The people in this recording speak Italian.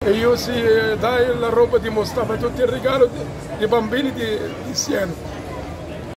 E io sì, dai la roba di Mostafa, tutti i regali di bambini di Siena.